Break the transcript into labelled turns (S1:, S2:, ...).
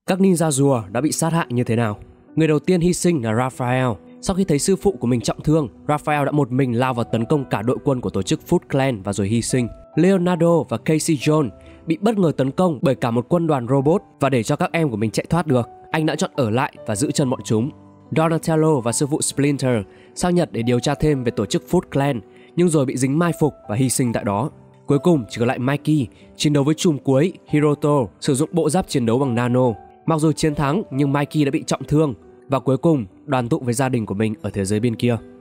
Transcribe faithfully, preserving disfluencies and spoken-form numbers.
S1: Các ninja rùa đã bị sát hại như thế nào? Người đầu tiên hy sinh là Raphael. Sau khi thấy sư phụ của mình trọng thương, Raphael đã một mình lao vào tấn công cả đội quân của tổ chức Foot Clan và rồi hy sinh. Leonardo và Casey Jones bị bất ngờ tấn công bởi cả một quân đoàn robot, và để cho các em của mình chạy thoát được, anh đã chọn ở lại và giữ chân bọn chúng. Donatello và sư phụ Splinter sang Nhật để điều tra thêm về tổ chức Foot Clan, nhưng rồi bị dính mai phục và hy sinh tại đó. Cuối cùng chỉ còn lại Mikey chiến đấu với chùm cuối Hiroto, sử dụng bộ giáp chiến đấu bằng nano. Mặc dù chiến thắng nhưng Mikey đã bị trọng thương, và cuối cùng đoàn tụ với gia đình của mình ở thế giới bên kia.